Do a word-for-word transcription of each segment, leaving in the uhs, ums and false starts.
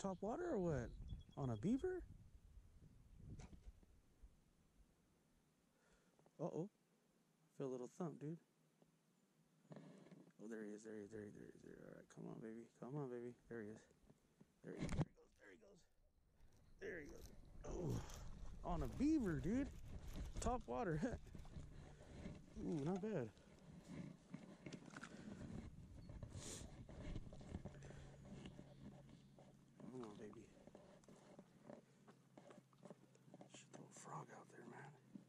top water or what? On a beaver? Uh-oh. Feel a little thump, dude. Oh, there he is, there he is, there he is, there he is. There he is. All right, come on, baby. Come on, baby. There he is. There he is. There he goes. There he goes. There he goes. Oh, on a beaver, dude. Top water. Ooh, not bad. Come on, baby. Should throw a frog out there, man.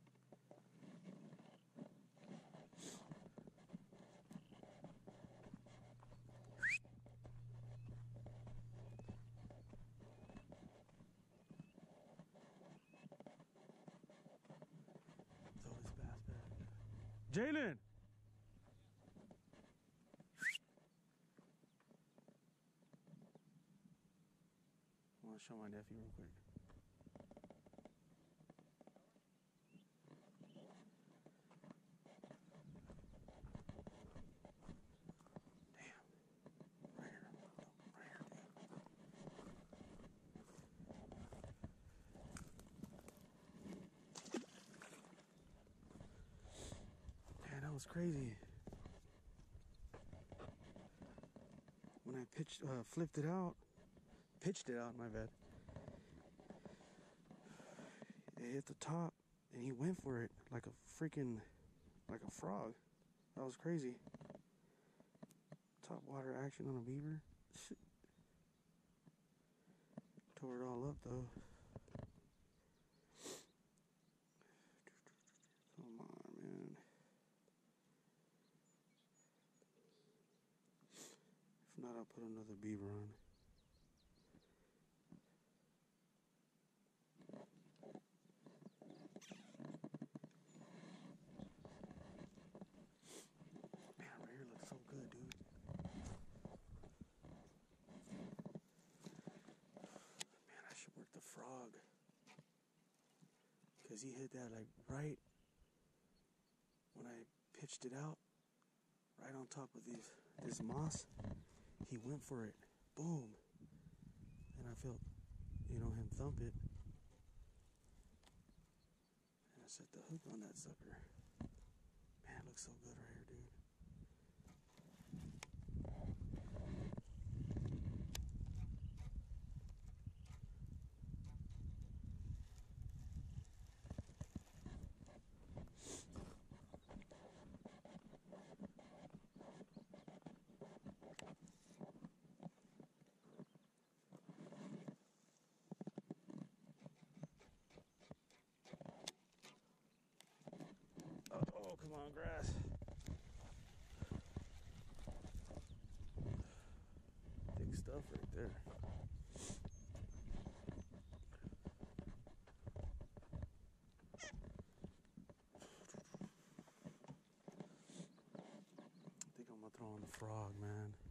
Throw this bass back. Jalen! I want to show my nephew real quick. Damn. Right here. Right here, dude. Man, that was crazy. When I pitched, uh, flipped it out, pitched it out, my bad. It hit the top, and he went for it like a freaking, like a frog. That was crazy. Top water action on a beaver. Tore it all up though. Come on, man. If not, I'll put another beaver on. Man, right here looks so good, dude. Man, I should work the frog. Because he hit that like right when I pitched it out. Right on top of these, this moss. He went for it. Boom. And I felt, you know, him thump it. And I set the hook on that sucker. Man, it looks so good right here, dude. Oh, come on, grass. Big stuff right there. I think I'm gonna throw on the frog, man.